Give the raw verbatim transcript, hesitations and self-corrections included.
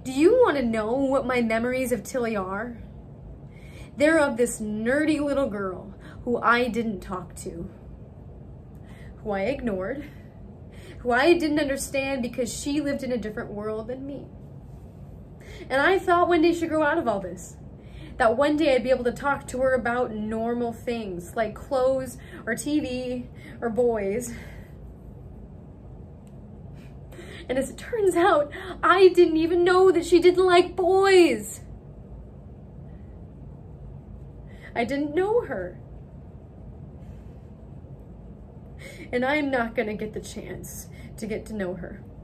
Do you want to know what my memories of Tilly are? They're of this nerdy little girl who I didn't talk to, who I ignored, who I didn't understand because she lived in a different world than me. And I thought one day she'd grow out of all this. That one day I'd be able to talk to her about normal things like clothes or T V or boys. And as it turns out, I didn't even know that she didn't like boys. I didn't know her. And I'm not gonna get the chance to get to know her.